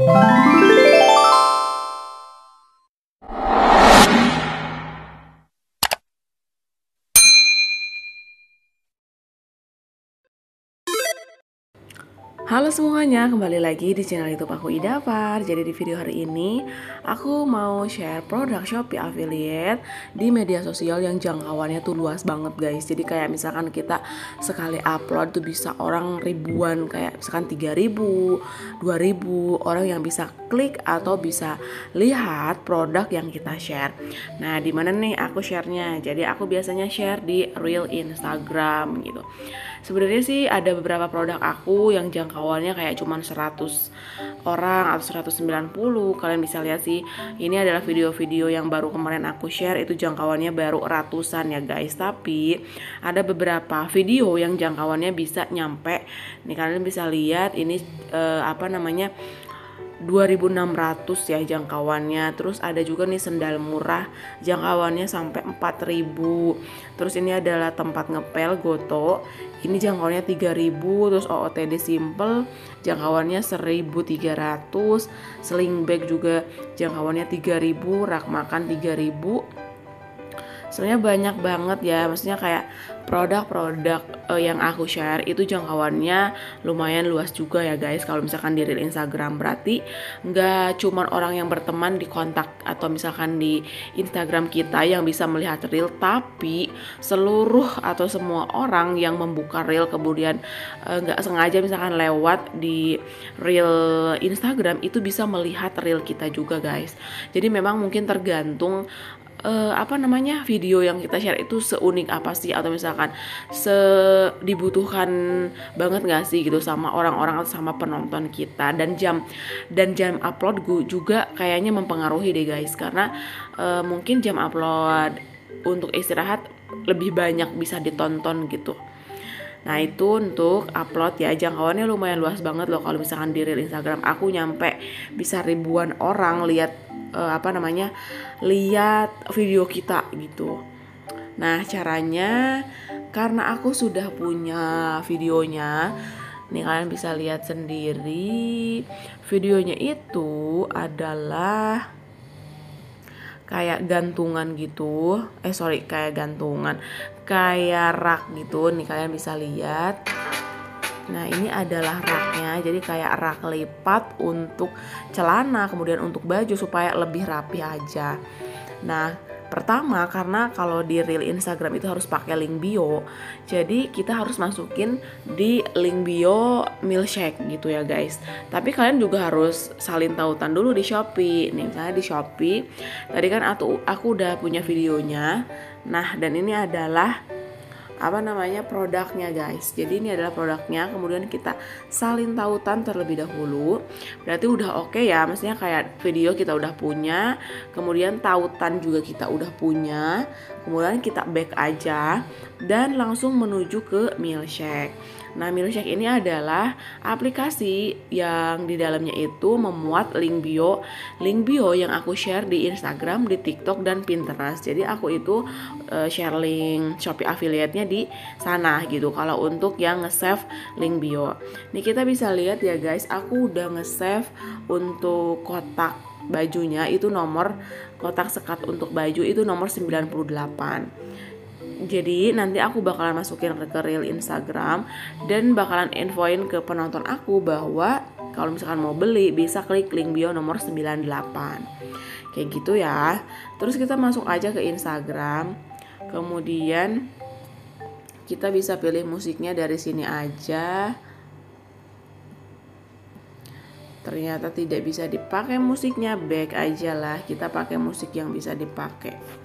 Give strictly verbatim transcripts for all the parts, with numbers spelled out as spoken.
Halo semuanya, kembali lagi di channel YouTube aku Ida Far. Jadi di video hari ini aku mau share produk Shopee Affiliate di media sosial yang jangkauannya tuh luas banget guys. Jadi kayak misalkan kita sekali upload tuh bisa orang ribuan, kayak misalkan tiga ribu, dua ribu orang yang bisa klik atau bisa lihat produk yang kita share. Nah, di mana nih aku share-nya? Jadi aku biasanya share di Reel Instagram gitu. Sebenarnya sih ada beberapa produk aku yang jangkauannya kayak cuman seratus orang atau seratus sembilan puluh. Kalian bisa lihat sih, ini adalah video-video yang baru kemarin aku share, itu jangkauannya baru ratusan ya guys. Tapi ada beberapa video yang jangkauannya bisa nyampe, nih kalian bisa lihat ini eh, apa namanya dua ribu enam ratus ya jangkauannya. Terus ada juga nih sendal murah jangkauannya sampai empat ribu. Terus ini adalah tempat ngepel Goto, ini jangkauannya tiga ribu. Terus O O T D Simple jangkauannya seribu tiga ratus. Sling bag juga jangkauannya tiga ribu. Rak makan tiga ribu. Sebenarnya banyak banget ya, maksudnya kayak produk-produk uh, yang aku share itu jangkauannya lumayan luas juga ya guys. Kalau misalkan di reel Instagram berarti nggak cuman orang yang berteman di kontak atau misalkan di Instagram kita yang bisa melihat reel, tapi seluruh atau semua orang yang membuka reel kemudian nggak uh, sengaja misalkan lewat di reel Instagram itu bisa melihat reel kita juga guys. Jadi memang mungkin tergantung Uh, apa namanya video yang kita share itu seunik apa sih, atau misalkan sedibutuhkan banget gak sih gitu sama orang-orang atau sama penonton kita. Dan jam dan jam upload gue juga kayaknya mempengaruhi deh guys, karena uh, mungkin jam upload untuk istirahat lebih banyak bisa ditonton gitu. Nah itu untuk upload ya, jangkauannya lumayan luas banget loh. Kalau misalkan di reel Instagram aku nyampe bisa ribuan orang lihat uh, apa namanya lihat video kita gitu. Nah caranya, karena aku sudah punya videonya, nih kalian bisa lihat sendiri. Videonya itu adalah kayak gantungan gitu, eh sorry kayak gantungan, kayak rak gitu. Nih kalian bisa lihat. Nah ini adalah raknya, jadi kayak rak lipat untuk celana, kemudian untuk baju supaya lebih rapi aja. Nah pertama, karena kalau di reel Instagram itu harus pakai link bio, jadi kita harus masukin di link bio milkshake gitu ya guys. Tapi kalian juga harus salin tautan dulu di Shopee. Nih misalnya di Shopee tadi kan aku, aku udah punya videonya. Nah dan ini adalah apa namanya produknya guys. Jadi ini adalah produknya, kemudian kita salin tautan terlebih dahulu. Berarti udah oke okay ya, maksudnya kayak video kita udah punya, kemudian tautan juga kita udah punya, kemudian kita back aja dan langsung menuju ke milkshake. Nah milkshake ini adalah aplikasi yang di dalamnya itu memuat link bio, link bio yang aku share di Instagram, di TikTok dan Pinterest. Jadi aku itu uh, share link Shopee affiliate-nya di sana gitu. Kalau untuk yang nge-save link bio, nih kita bisa lihat ya guys, aku udah nge-save untuk kotak bajunya itu nomor, kotak sekat untuk baju itu nomor sembilan puluh delapan. Jadi nanti aku bakalan masukin ke reel Instagram dan bakalan infoin ke penonton aku bahwa kalau misalkan mau beli bisa klik link bio nomor sembilan puluh delapan. Kayak gitu ya. Terus kita masuk aja ke Instagram. Kemudian kita bisa pilih musiknya dari sini aja. Ternyata tidak bisa dipakai musiknya, back aja lah. Kita pakai musik yang bisa dipakai.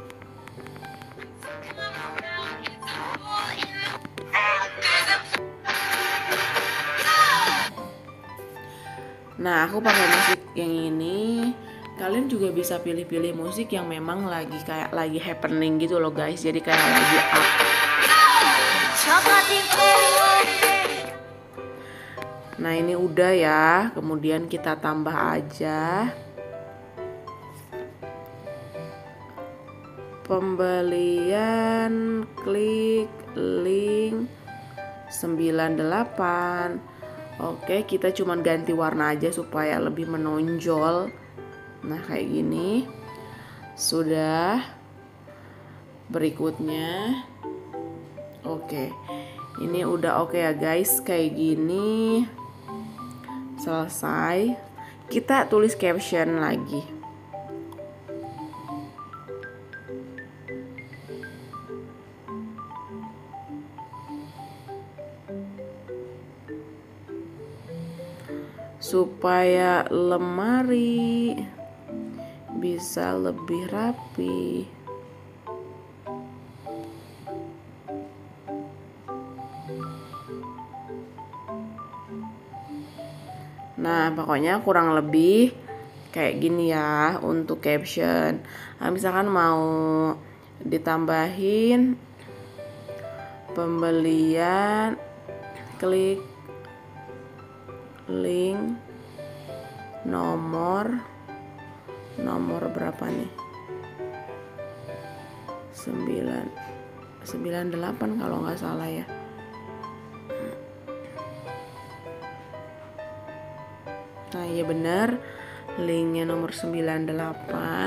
Nah aku pakai musik yang ini. Kalian juga bisa pilih-pilih musik yang memang lagi kayak lagi happening gitu loh guys. Jadi kayak lagi up. Nah ini udah ya. Kemudian kita tambah aja pembelian, klik link sembilan puluh delapan. Oke, kita cuman ganti warna aja supaya lebih menonjol. Nah, kayak gini. Sudah. Berikutnya. Oke. Ini udah oke ya guys, kayak gini. Selesai. Kita tulis caption lagi. Supaya lemari bisa lebih rapi. Nah, pokoknya kurang lebih kayak gini ya untuk caption. Nah, misalkan mau ditambahin pembelian, klik link nomor nomor berapa nih, sembilan sembilan delapan kalau nggak salah ya. Nah iya bener, linknya nomor sembilan delapan.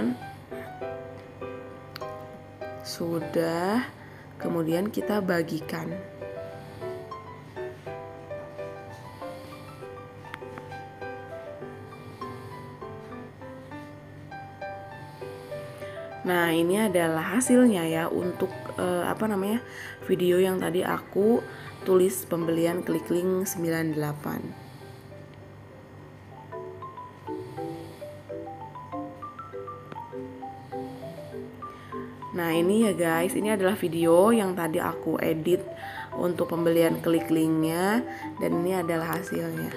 Sudah, kemudian kita bagikan. Nah ini adalah hasilnya ya untuk eh, apa namanya video yang tadi aku tulis pembelian klik link sembilan delapan. Nah ini ya guys, ini adalah video yang tadi aku edit untuk pembelian klik linknya, dan ini adalah hasilnya.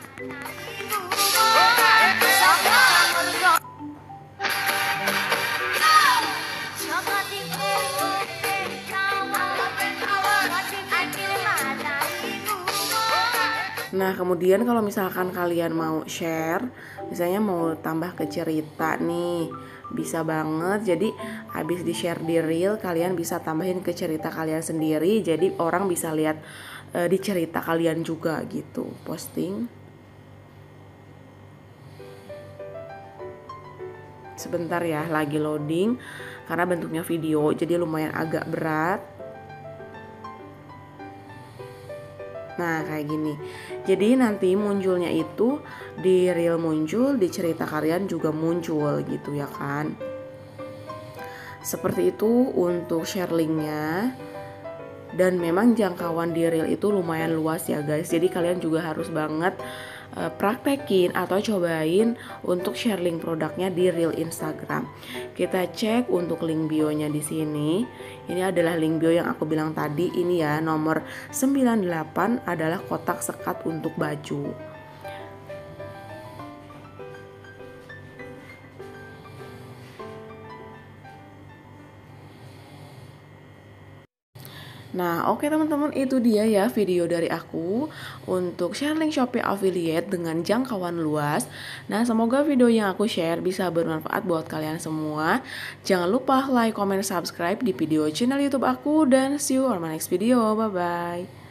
Nah kemudian kalau misalkan kalian mau share, misalnya mau tambah ke cerita nih, bisa banget. Jadi habis di share di reel, kalian bisa tambahin ke cerita kalian sendiri. Jadi orang bisa lihat e, di cerita kalian juga gitu, posting. Sebentar ya, lagi loading karena bentuknya video, jadi lumayan agak berat. Nah kayak gini. Jadi nanti munculnya itu di reel muncul, di cerita kalian juga muncul gitu ya kan. Seperti itu untuk share linknya. Dan memang jangkauan di reel itu lumayan luas ya guys. Jadi kalian juga harus banget uh, praktekin atau cobain untuk share link produknya di reel Instagram. Kita cek untuk link bionya di sini. Ini adalah link bio yang aku bilang tadi. Ini ya nomor sembilan delapan adalah kotak sekat untuk baju. Nah oke teman-teman, itu dia ya video dari aku untuk share link Shopee Affiliate dengan jangkauan luas. Nah semoga video yang aku share bisa bermanfaat buat kalian semua. Jangan lupa like, comment, subscribe di video channel YouTube aku, dan see you on my next video. Bye bye.